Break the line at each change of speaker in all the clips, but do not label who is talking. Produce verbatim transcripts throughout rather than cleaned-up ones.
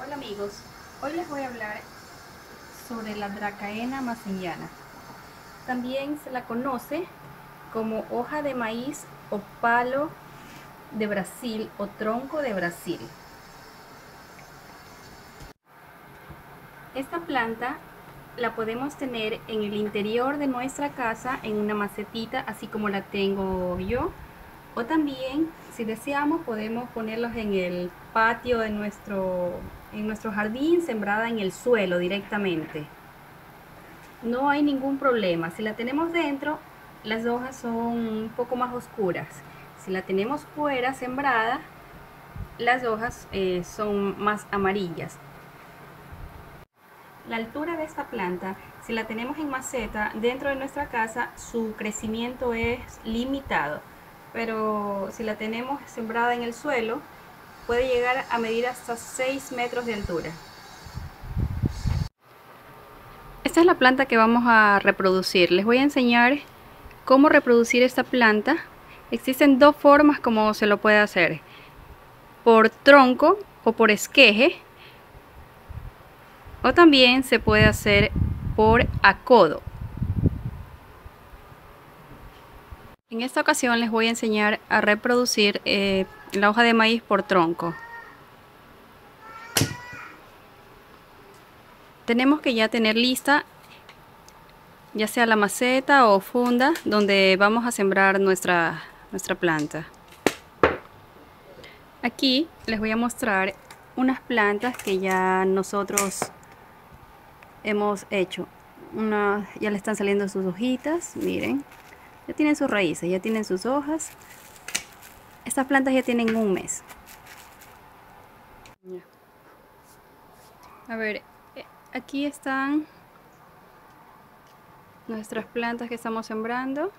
Hola amigos, hoy les voy a hablar sobre la Dracaena masiniana. También se la conoce como hoja de maíz o palo de Brasil o tronco de Brasil. Esta planta la podemos tener en el interior de nuestra casa en una macetita, así como la tengo yo, o también, si deseamos, podemos ponerlos en el patio de nuestro, en nuestro jardín, sembrada en el suelo directamente. No hay ningún problema. Si la tenemos dentro, las hojas son un poco más oscuras. Si la tenemos fuera, sembrada, las hojas eh, son más amarillas. La altura de esta planta, si la tenemos en maceta dentro de nuestra casa, su crecimiento es limitado, pero si la tenemos sembrada en el suelo, puede llegar a medir hasta seis metros de altura. Esta es la planta que vamos a reproducir. Les voy a enseñar cómo reproducir esta planta. Existen dos formas como se lo puede hacer: por tronco o por esqueje, o también se puede hacer por acodo. En esta ocasión les voy a enseñar a reproducir eh, la hoja de maíz por tronco. Tenemos que ya tener lista ya sea la maceta o funda donde vamos a sembrar nuestra, nuestra planta. Aquí les voy a mostrar unas plantas que ya nosotros hemos hecho. Una, ya le están saliendo sus hojitas, miren. Ya tienen sus raíces, ya tienen sus hojas. Estas plantas ya tienen un mes. A ver, aquí están nuestras plantas que estamos sembrando.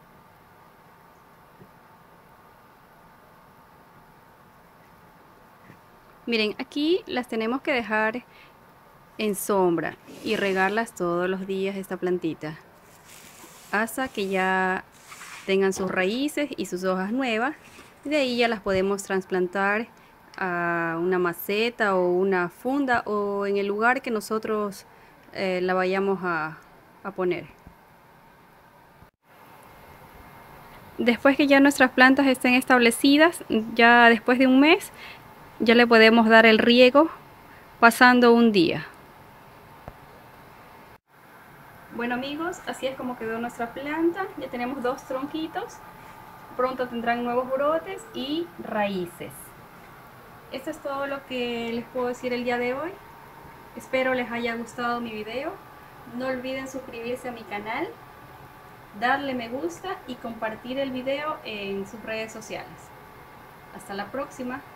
Miren, aquí las tenemos que dejar en sombra y regarlas todos los días, esta plantita, hasta que ya tengan sus raíces y sus hojas nuevas. Y de ahí ya las podemos trasplantar a una maceta o una funda o en el lugar que nosotros eh, la vayamos a, a poner. Después que ya nuestras plantas estén establecidas, ya después de un mes, ya le podemos dar el riego pasando un día. Bueno amigos, así es como quedó nuestra planta. Ya tenemos dos tronquitos. Pronto tendrán nuevos brotes y raíces. Esto es todo lo que les puedo decir el día de hoy. Espero les haya gustado mi video. No olviden suscribirse a mi canal, darle me gusta y compartir el video en sus redes sociales. Hasta la próxima.